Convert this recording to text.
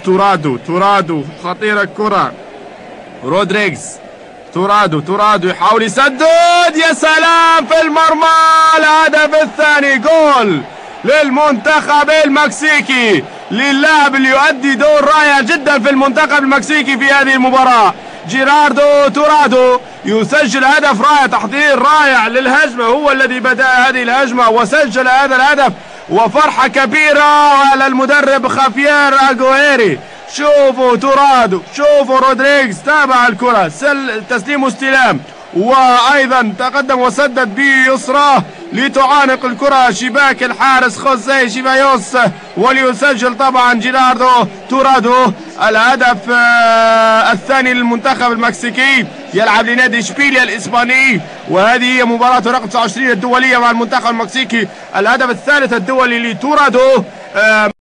تورادو خطيرة الكرة. رودريغز تورادو يحاول يسدد، يا سلام في المرمى. الهدف الثاني، جول للمنتخب المكسيكي، للاعب اللي يؤدي دور رائع جدا في المنتخب المكسيكي في هذه المباراة. جيراردو تورادو يسجل هدف رائع، تحضير رائع للهجمة، هو الذي بدأ هذه الهجمة وسجل هذا الهدف، وفرحة كبيرة على المدرب خافيير أغويري. شوفوا تورادو، شوفوا رودريغز تابع الكرة، تسليم واستلام، وايضا تقدم وسدد بيسراه لتعانق الكرة شباك الحارس خوزيه شيبايوس، وليسجل طبعا جيراردو تورادو الهدف الثاني للمنتخب المكسيكي. يلعب لنادي اشبيليا الاسباني، وهذه هي مباراة رقم 29 الدولية مع المنتخب المكسيكي، الهدف الثالث الدولي لتورادو.